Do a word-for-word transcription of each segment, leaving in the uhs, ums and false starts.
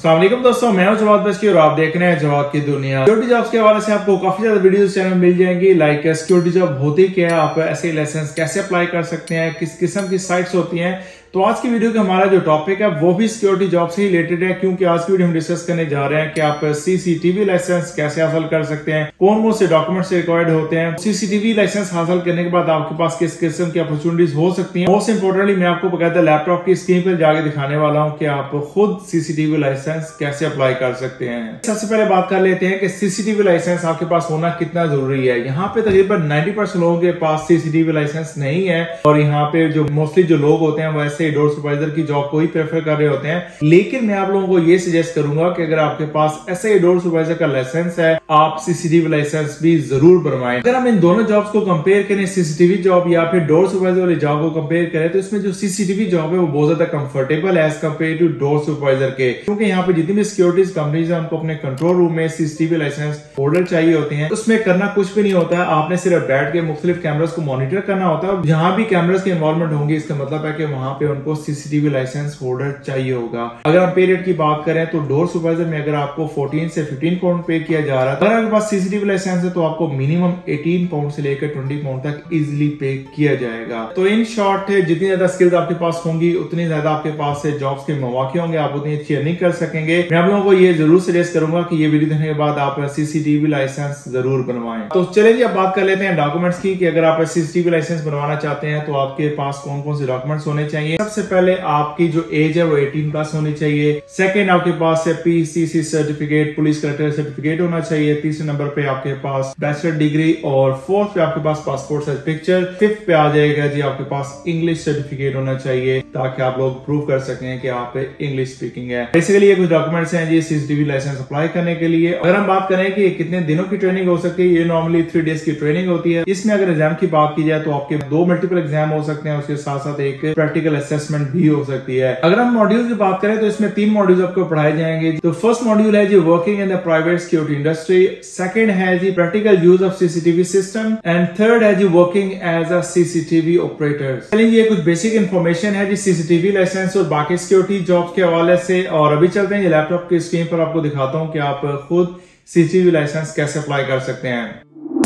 अस्सलाम वालेकुम दोस्तों, मैं हूं जवाद बस्ती और आप देख रहे हैं जवाद की दुनिया। सिक्योरिटी जॉब्स के हवाले से आपको काफी ज्यादा वीडियोस चैनल मिल जाएंगी। लाइक सिक्योरिटी जॉब होती क्या है, आप ऐसे लाइसेंस कैसे अप्लाई कर सकते हैं, किस किस्म की साइट्स होती हैं। तो आज की वीडियो का हमारा जो टॉपिक है वो भी सिक्योरिटी जॉब से ही रिलेटेड है, क्योंकि आज की वीडियो हम डिस्कस करने जा रहे हैं कि आप सीसीटीवी लाइसेंस कैसे हासिल कर सकते हैं, कौन कौन से डॉक्यूमेंट्स रिक्वायर्ड होते हैं, सीसीटीवी लाइसेंस हासिल करने के बाद आपके पास किस किस्म की अपॉर्चुनिटीज हो सकती हैं। मोस्ट इंपोर्टेंटली मैं आपको बकायदा लैपटॉप की स्क्रीन पर जाके दिखाने वाला हूँ कि आप खुद सीसीटीवी लाइसेंस कैसे अप्लाई कर सकते हैं। सबसे पहले बात कर लेते हैं कि सीसीटीवी लाइसेंस आपके पास होना कितना जरूरी है। यहाँ पे तकरीबन नाइन्टी परसेंट लोगों के पास सीसीटीवी लाइसेंस नहीं है, और यहाँ पे जो मोस्टली जो लोग होते हैं वैसे डोर सुपरवाइजर की जॉब को ही प्रेफर कर रहे होते हैं। लेकिन मैं आप लोगों को ये सजेस्ट करूंगा कि अगर आपके पास ऐसे डोर सुपरवाइजर का लाइसेंस है, आप सीसीटीवी लाइसेंस भी जरूर बनवाएं। अगर हम इन दोनों जॉब्स को कंपेयर करें, सीसीटीवी जॉब या फिर डोर सुपरवाइजर वाली जॉब को कंपेयर करें, तो इसमें जो सीसीटीवी जॉब है वो बहुत ज्यादा कंफर्टेबल है as compare to door supervisor के, क्योंकि यहाँ पे जितनी भी सिक्योरिटी कंपनीज है उनको अपने कंट्रोल रूम में सीसीटीवी लाइसेंस होल्डर चाहिए होते हैं। उसमें करना कुछ भी नहीं होता है, आपने सिर्फ बैठ के मुख्तलिफ कैमरास को मॉनिटर करना होता है। जहां भी कैमरास की इन्वॉल्वमेंट होंगी, इसका मतलब है कि वहां पे उनको सीसीटीवी लाइसेंस होल्डर चाहिए होगा। अगर हम पे रेट की बात करें तो डोर सुपरवाइजर में अगर आपको चौदह से पंद्रह पाउंड पे किया जा रहा है, अगर आपके पास सीसीटीवी लाइसेंस है तो आपको मिनिमम अठारह पाउंड से लेकर बीस पाउंड तक इजीली पे किया जाएगा। तो इन शॉर्ट जितनी ज्यादा स्किल्स आपके पास होंगी उतनी ज्यादा आपके पास से जॉब्स के मौके होंगे, आप उतनी अच्छी अर्निंग कर सकेंगे। मैं आप लोगों को ये जरूर सजेस्ट करूंगा कि ये वीडियो देखने के बाद आप सीसीटीवी लाइसेंस जरूर बनवाएं। तो चलिए अब बात कर लेते हैं डॉक्यूमेंट्स की कि अगर आप सीसीटीवी लाइसेंस बनवाना चाहते हैं तो आपके पास कौन कौन से डॉक्यूमेंट्स होने चाहिए। सबसे पहले आपकी जो एज है वो अठारह प्लस होनी चाहिए। सेकंड आपके पास PCC certificate, police collector certificate होना चाहिए। तीसरे नंबर पे आपके पास बैचलर डिग्री, और फोर्थ पे आपके पास पासपोर्ट साइज पिक्चर। फिफ्थ पे आ जाएगा जी आपके पास इंग्लिश सर्टिफिकेट होना चाहिए, ताकि आप लोग प्रूव कर सकें कि आप इंग्लिश स्पीकिंग है। बेसिकली ये कुछ डॉक्यूमेंट्स हैं जी सीसीटीवी लाइसेंस अप्लाई करने के लिए। अगर हम बात करें कि कितने दिनों की ट्रेनिंग हो सकती है, ये नॉर्मली थ्री डेज की ट्रेनिंग होती है। इसमें अगर एग्जाम की बात की जाए तो आपके दो मल्टीपल एग्जाम हो सकते हैं, उसके साथ साथ एक प्रैक्टिकल असेसमेंट भी हो सकती है। अगर हम मॉड्यूल की बात करें तो इसमें तीन मॉड्यूल आपको पढ़ाए जाएंगे। तो फर्स्ट मॉड्यूल है जी working in the private security industry, second है जी practical use of CCTV system, and third है जी working as a CCTV operator. चलिए ये कुछ बेसिक इंफॉर्मेशन है जी सीसीटीवी लाइसेंस और बाकी सिक्योरिटी जॉब्स के हवाले से। और अभी चलते हैं लैपटॉप की स्क्रीन पर, आपको दिखाता हूं कि आप खुद सीसीटीवी लाइसेंस कैसे अप्लाई कर सकते हैं।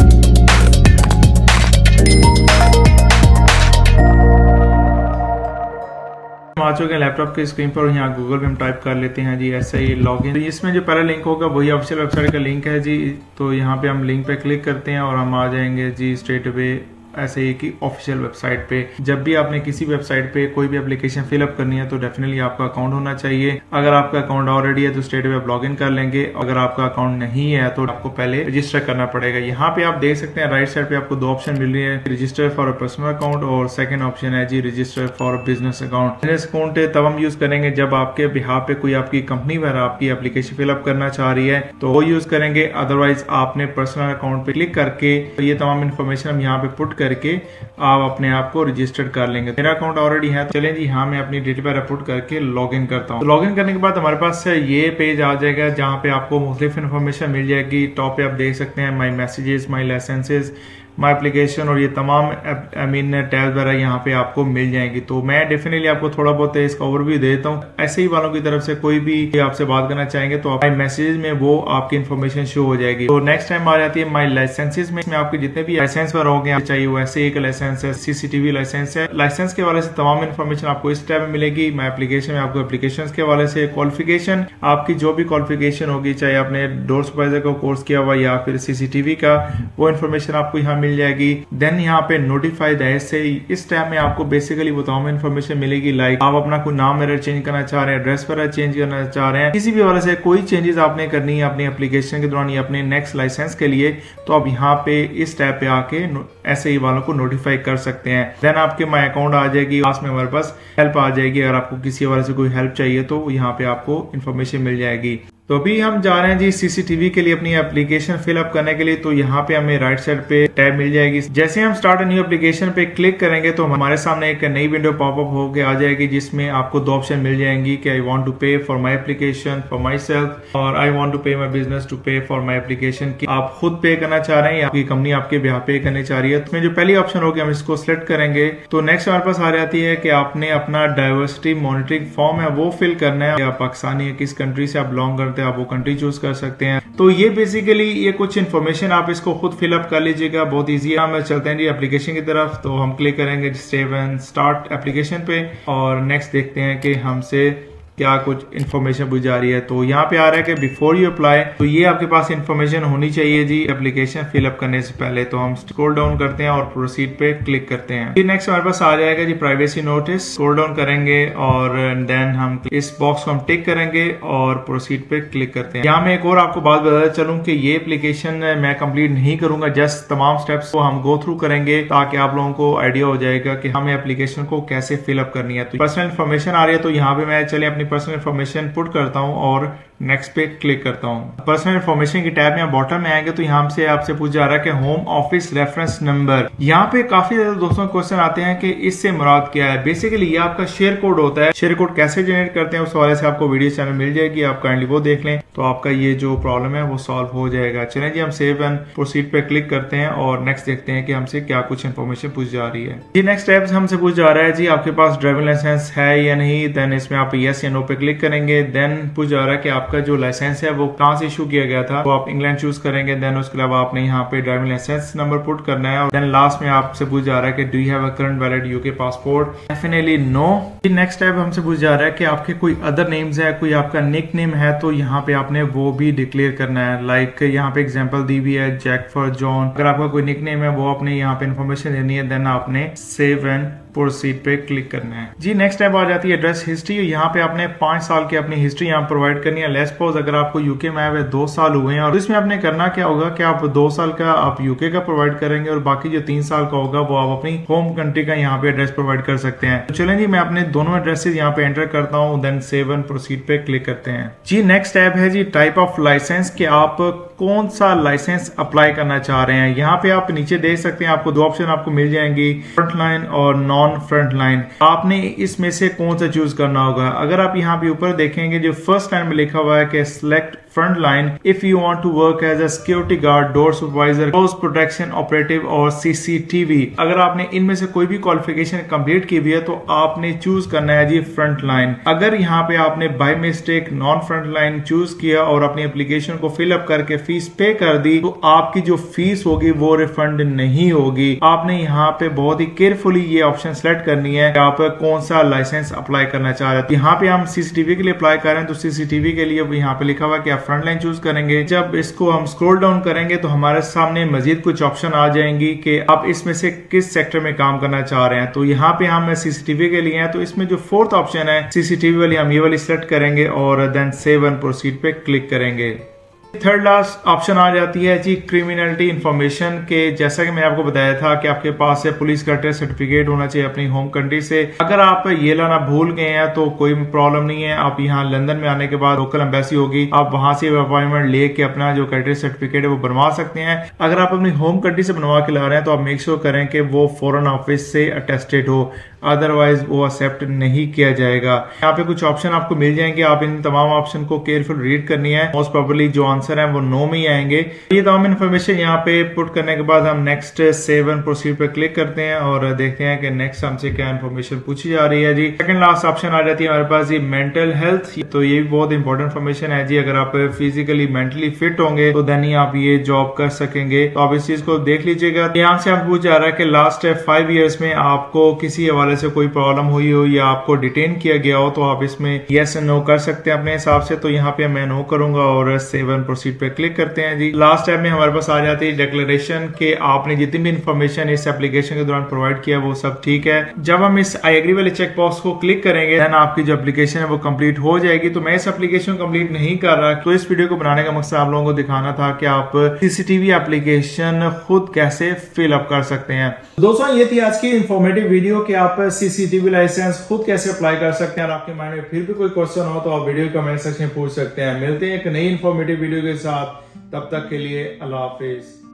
आ चुके हैं लैपटॉप के स्क्रीन पर, यहाँ गूगल पे हम टाइप कर लेते हैं जी ऐसे ही लॉगिन। तो इसमें जो पहला लिंक होगा वही ऑफिशियल वेबसाइट का लिंक है जी। तो यहाँ पे हम लिंक पे क्लिक करते हैं और हम आ जाएंगे जी स्ट्रेट अवे ऐसे ही कि ऑफिशियल वेबसाइट पे। जब भी आपने किसी वेबसाइट पे कोई भी एप्लीकेशन फिलअप करनी है तो डेफिनेटली आपका अकाउंट होना चाहिए। अगर आपका अकाउंट ऑलरेडी है तो स्ट्रेट अवे आप लॉग इन कर लेंगे। अगर आपका अकाउंट नहीं है तो आपको पहले रजिस्टर करना पड़ेगा। यहाँ पे आप देख सकते हैं राइट साइड पे आपको दो ऑप्शन मिल रही है, register for a personal account और सेकंड ऑप्शन है जी register for a business account. Business account तब हम यूज करेंगे जब आपके बिहाफ पे कोई आपकी कंपनी वगैरह आपकी एप्लीकेशन फिलअप करना चाह रही है तो वो यूज करेंगे। अदरवाइज आपने पर्सनल अकाउंट पे क्लिक करके ये तमाम इन्फॉर्मेशन हम यहाँ पे पुट करके आप अपने आप को रजिस्टर कर लेंगे। मेरा अकाउंट ऑलरेडी है, चलें जी यहाँ मैं अपनी डिटेल पर पुट करके लॉग इन करता हूँ। तो लॉग इन करने के बाद हमारे पास ये पेज आ जाएगा जहाँ पे आपको मुख्तलिफ इन्फॉर्मेशन मिल जाएगी। टॉप पे आप देख सकते हैं my messages, my licenses, my application, और ये तमाम आई मीन टैब वगैरह यहाँ पे आपको मिल जाएंगी। तो मैं डेफिनेटली आपको थोड़ा बहुत इसका ओवरव्यू दे देता हूँ। ऐसे ही वालों की तरफ से कोई भी आपसे बात करना चाहेंगे तो माई मैसेज में वो आपकी इन्फॉर्मेशन शो हो जाएगी। तो नेक्स्ट टाइम आ जाती है माई लाइसेंसेज में, आपके जितने भी लाइसेंस वगैरह होंगे चाहिए वो ऐसे एक लाइसेंस है, सीसीटीवी लाइसेंस है। लाइसेंस के हवाले से तमाम इन्फॉर्मेशन आपको इस टैब में मिलेगी। माई एप्लीकेशन में आपको एप्लीकेशन के हवाले से क्वालिफिकेशन, आपकी जो भी क्वालिफिकेशन होगी, चाहे आपने डोर सुपरवाइजर का कोर्स किया हुआ या फिर सीसीटीवी का, वो इन्फॉर्मेशन आपको यहाँ मिल जाएगी। देन यहाँ पे नोटिफाइड ऐसे इस टैब में आपको बेसिकली वो तमाम इन्फॉर्मेशन मिलेगी। लाइक आप अपना कोई नाम वगैरह चेंज करना चाह रहे हैं, एड्रेस वगैरह चेंज करना चाह रहे हैं, किसी भी हवाले से कोई चेंजेस आपने करनी है अपनी एप्लीकेशन के दौरान या अपने नेक्स्ट लाइसेंस के लिए, तो आप यहाँ पे इस टैब पे आके ऐसे ही वालों को नोटिफाई कर सकते हैं। देन आपके माई अकाउंट आ जाएगी, पास में हमारे पास हेल्प आ जाएगी। अगर आपको किसी हवाले से कोई हेल्प चाहिए तो यहाँ पे आपको इन्फॉर्मेशन मिल जाएगी। तो अभी हम जा रहे हैं जी सीसीटीवी के लिए अपनी एप्लीकेशन फिलअप करने के लिए। तो यहाँ पे हमें राइट साइड पे टैब मिल जाएगी। जैसे हम स्टार्ट न्यू एप्लीकेशन पे क्लिक करेंगे तो हमारे सामने एक नई विंडो पॉपअप होकर आ जाएगी, जिसमें आपको दो ऑप्शन मिल जाएंगी कि I want to pay for my application for myself और I want to pay my business to pay for my application. आप खुद पे करना चाह रहे हैं या आपकी कंपनी आपके बिहाफ पे करने चाह रही है। तो जो पहली ऑप्शन होगी हम इसको सिलेक्ट करेंगे। तो नेक्स्ट हमारे पास आ जाती है कि आपने अपना डाइवर्सिटी मॉनिटरिंग फॉर्म है वो फिल करना है। या पाकिस्तानी है, किस कंट्री से आप बिलोंग करते हैं आप वो कंट्री चूज कर सकते हैं। तो ये बेसिकली ये कुछ इन्फॉर्मेशन आप इसको खुद फिलअप कर लीजिएगा, बहुत ईजी है। हम चलते हैं जी एप्लीकेशन की तरफ। तो हम क्लिक करेंगे सेव एंड स्टार्ट एप्लीकेशन पे और नेक्स्ट देखते हैं कि हमसे क्या कुछ इन्फॉर्मेशन पूछी जा रही है। तो यहाँ पे आ रहा है कि बिफोर यू अप्लाई, तो ये आपके पास इन्फॉर्मेशन होनी चाहिए जी एप्लीकेशन फिलअप करने से पहले। तो हम स्क्रॉल डाउन करते हैं और प्रोसीड पे क्लिक करते हैं। फिर नेक्स्ट हमारे पास आ जाएगा जी प्राइवेसी नोटिस। स्क्रॉल डाउन करेंगे और देन हम इस बॉक्स को हम टिक करेंगे और प्रोसीड पे क्लिक करते हैं। यहाँ मैं एक और आपको बात बताता चलूँ कि ये एप्लीकेशन मैं कंप्लीट नहीं करूंगा, जस्ट तमाम स्टेप्स को हम गो थ्रू करेंगे ताकि आप लोगों को आइडिया हो जाएगा कि हमें एप्लीकेशन को कैसे फिलअप करनी है। तो पर्सनल इन्फॉर्मेशन आ रही है, तो यहाँ पे मैं चले अपनी पर्सनल इन्फॉर्मेशन पुट करता हूं और नेक्स्ट पे क्लिक करता हूं। पर्सनल इन्फॉर्मेशन की टैब में बॉटम में आएंगे तो यहाँ से आपसे पूछ जा रहा है कि होम ऑफिस रेफरेंस नंबर। यहाँ पे काफी ज्यादा दोस्तों क्वेश्चन आते हैं कि इससे मुराद क्या है। बेसिकली ये आपका शेयर कोड होता है। शेयर कोड कैसे जनरेट करते हैं उस हवाले से आपको वीडियो चैनल मिल जाएगी, आप काइंडली वो देख लें तो आपका ये जो प्रॉब्लम है वो सॉल्व हो जाएगा। चलें जी हम सेव एंड प्रोसीड पे क्लिक करते हैं और नेक्स्ट देखते हैं कि हमसे क्या कुछ इन्फॉर्मेशन पूछ जा रही है। जी नेक्स्ट स्टेप हमसे पूछ जा रहा है जी आपके पास ड्राइविंग लाइसेंस है या नहीं। देन इसमें आप यस या नो पे क्लिक करेंगे। देन पूछ जा रहा है कि आपका जो लाइसेंस है वो कहाँ से इशू किया गया था। तो आप इंग्लैंड चूज करेंगे। देन उसके अलावा आपने यहाँ पे ड्राइविंग लाइसेंस नंबर पुट करना है। और देन लास्ट में आपसे पूछ जा रहा है कि do you have a current valid UK passport. Definitely no. Next step हमसे पूछ जा रहा है कि आपके कोई अदर नेम्स है, कोई आपका निक नेम है, तो यहाँ पे आपने वो भी डिक्लेयर करना है। लाइक यहाँ पे एग्जांपल दी हुई है जैक फॉर जॉन। अगर आपका कोई निक नेम है वो आपने यहाँ पे इन्फॉर्मेशन देनी है। देन आपने सेव एंड प्रोसीड पे क्लिक करना है। जी नेक्स्ट स्टेप आ जाती है एड्रेस हिस्ट्री। यहाँ पे आपने पांच साल की अपनी हिस्ट्री यहाँ प्रोवाइड करनी है। लेट्स सपोज अगर आपको यूके में आए हुए दो साल हुए हैं और इसमें आपने करना क्या होगा कि आप दो साल का आप यूके का प्रोवाइड करेंगे और बाकी जो तीन साल का होगा वो आप अपनी होम कंट्री का यहाँ पे एड्रेस प्रोवाइड कर सकते हैं। तो चलें जी मैं अपने दोनों एड्रेसेस यहाँ पे एंटर करता हूँ। देन सेव एंड प्रोसीड पे क्लिक करते हैं। जी नेक्स्ट स्टेप है जी टाइप ऑफ लाइसेंस कि आप कौन सा लाइसेंस अप्लाई करना चाह रहे हैं। यहाँ पे आप नीचे देख सकते हैं आपको दो ऑप्शन आपको मिल जाएंगी, फ्रंट लाइन और नॉन फ्रंट लाइन। आपने इसमें से कौन सा चूज करना होगा। अगर आप यहाँ पे ऊपर देखेंगे जो फर्स्ट लाइन में लिखा हुआ है कि select front line if you want to work as a security guard, door supervisor, house protection operative और सीसीटीवी। अगर आपने इनमें से कोई भी क्वालिफिकेशन कंप्लीट की हुई है तो आपने चूज करना है जी फ्रंट लाइन। अगर यहाँ पे आपने by mistake non front line choose किया और अपनी एप्लीकेशन को फिलअप करके फीस पे कर दी तो आपकी जो फीस होगी वो रिफंड नहीं होगी। आपने यहाँ पे बहुत ही केयरफुली ये ऑप्शन सेलेक्ट करनी है कि आप कौन सा लाइसेंस अप्लाई करना चाह रहे हैं। यहाँ पे हम सीसीटीवी के लिए अप्लाई कर रहे हैं तो सीसीटीवी के लिए यहाँ पे लिखा हुआ कि आप फ्रंट लाइन चूज करेंगे। जब इसको हम स्क्रॉल डाउन करेंगे तो हमारे सामने मजीद कुछ ऑप्शन आ जाएंगी कि आप इसमें से किस सेक्टर में काम करना चाह रहे हैं। तो यहाँ पे हम सीसीटीवी के लिए हैं तो इसमें जो फोर्थ ऑप्शन है सीसीटीवी वाली हम ये वाली सिलेक्ट करेंगे और देन सेव एंड प्रोसीड पे क्लिक करेंगे। थर्ड लास्ट ऑप्शन आ जाती है जी क्रिमिनलिटी इंफॉर्मेशन के। जैसा कि मैंने आपको बताया था कि आपके पास से पुलिस का टेस्ट सर्टिफिकेट होना चाहिए अपनी होम कंट्री से। अगर आप ये लाना भूल गए हैं तो कोई प्रॉब्लम नहीं है। आप यहाँ लंदन में आने के बाद लोकल एम्बेसी होगी, आप वहां से अपॉइंटमेंट लेके अपना जो कंट्री सर्टिफिकेट है वो बनवा सकते हैं। अगर आप अपनी होम कंट्री से बनवा के ला रहे हैं तो आप मेक श्योर करें कि वो फॉरेन ऑफिस से अटेस्टेड हो, अदरवाइज वो एक्सेप्ट नहीं किया जाएगा। यहाँ पे कुछ ऑप्शन आपको मिल जाएंगे, आप इन तमाम ऑप्शन को केयरफुल रीड करनी है। मोस्ट प्रोबेबली जो आंसर है वो नो में ही आएंगे। ये तमाम इन्फॉर्मेशन यहाँ पे पुट करने के बाद हम नेक्स्ट सेव एंड प्रोसीड पे क्लिक करते हैं और देखते हैं कि नेक्स्ट हमसे क्या इन्फॉर्मेशन पूछी जा रही है जी। सेकंड लास्ट ऑप्शन आ जाती है हमारे पास जी मेंटल हेल्थ। तो ये भी बहुत इंपॉर्टेंट इन्फॉर्मेशन है जी। अगर आप फिजिकली मेंटली फिट होंगे तो देन ही आप ये जॉब कर सकेंगे। तो आप इस चीज को देख लीजिएगा। यहाँ से आप पूछ जा रहा है कि लास्ट फाइव ईयर्स में आपको किसी हवाले से कोई प्रॉब्लम हुई हो या आपको डिटेन किया गया हो तो आप इसमें यस एंड नो कर सकते हैं अपने हिसाब से। तो यहाँ पे मैं नो करूंगा और सेव एंड प्रोसीड पे क्लिक करते हैं जी। लास्ट स्टेप में हमारे पास आ जाती है डिक्लेरेशन के आपने जितनी भी इन्फॉर्मेशन इस एप्लीकेशन के दौरान प्रोवाइड किया वो सब ठीक है। जब हम इस आई एग्री वाले चेक बॉक्स को क्लिक करेंगे देन आपकी जो एप्लीकेशन है वो कंप्लीट हो जाएगी। तो मैं इस एप्लीकेशन को कंप्लीट नहीं कर रहा, तो इस वीडियो को बनाने का मकसद आप लोगों को दिखाना था कि आप सीसीटीवी एप्लीकेशन खुद कैसे फिल अप कर सकते हैं। दोस्तों ये थी आज की इंफॉर्मेटिव वीडियो कि आप आप सीसीटीवी लाइसेंस खुद कैसे अप्लाई कर सकते हैं और आपके माइंड में फिर भी कोई क्वेश्चन हो तो आप वीडियो कमेंट सेक्शन में पूछ सकते हैं। मिलते हैं एक नई इन्फॉर्मेटिव वीडियो के साथ, तब तक के लिए अल्लाह हाफिज।